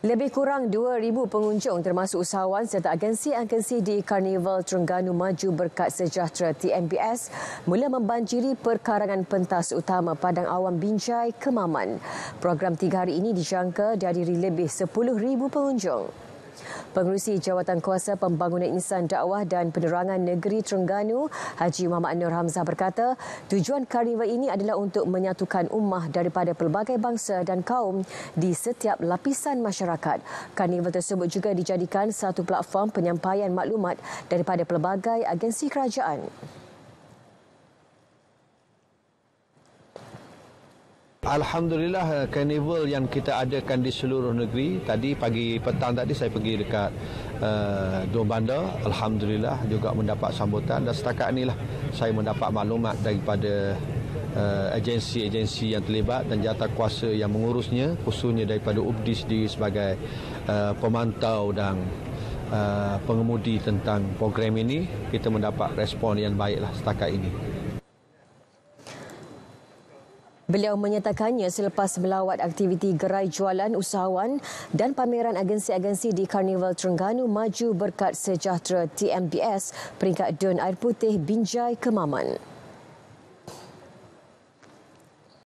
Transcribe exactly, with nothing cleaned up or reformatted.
Lebih kurang dua ribu pengunjung termasuk usahawan serta agensi-agensi di Karnival Terengganu Maju Berkat Sejahtera T M B S mula membanjiri perkarangan pentas utama Padang Awam Binjai Kemaman. Program tiga hari ini dijangka dihadiri lebih sepuluh ribu pengunjung. Pengerusi Jawatankuasa Pembangunan Insan Dakwah dan Penerangan Negeri Terengganu, Haji Muhammad Nur Hamzah berkata, tujuan karnival ini adalah untuk menyatukan ummah daripada pelbagai bangsa dan kaum di setiap lapisan masyarakat. Karnival tersebut juga dijadikan satu platform penyampaian maklumat daripada pelbagai agensi kerajaan. Alhamdulillah, karnival yang kita adakan di seluruh negeri. Tadi pagi petang tadi saya pergi dekat uh, dua bandar. Alhamdulillah juga mendapat sambutan dan setakat inilah saya mendapat maklumat daripada uh, agensi-agensi yang terlibat dan jawatankuasa yang mengurusnya, khususnya daripada U B D I sendiri sebagai uh, pemantau dan uh, pengemudi tentang program ini. Kita mendapat respon yang baiklah setakat ini. Beliau menyatakannya selepas melawat aktiviti gerai jualan usahawan dan pameran agensi-agensi di Karnival Terengganu Maju Berkat Sejahtera T M B S peringkat Dun Air Putih Binjai Kemaman.